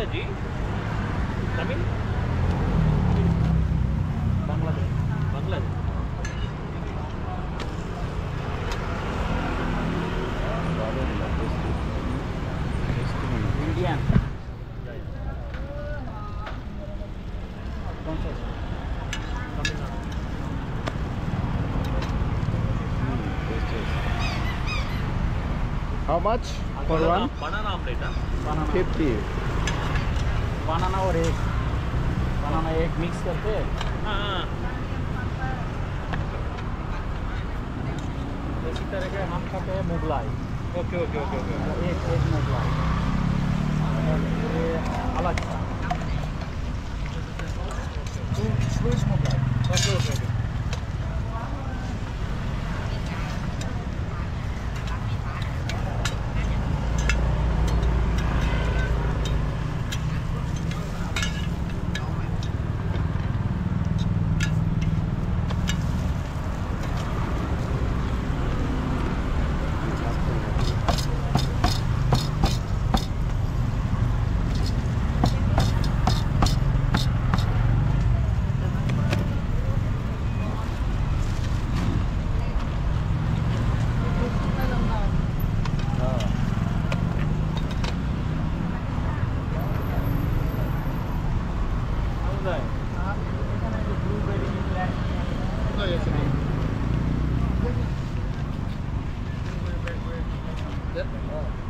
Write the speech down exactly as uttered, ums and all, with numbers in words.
है जी तमिल बांग्लादेश बांग्लादेश इंडियन कौन सा How much for one? Banana omelette है बनाना fifty. बनाना और एक बनाना एक मिक्स करके हाँ इसी तरह के हम खाते हैं Mughlai okay okay okay okay एक एक मुगलाई ये अलग सा fruit Mughlai okay okay okay No, yes, it is. Yeah.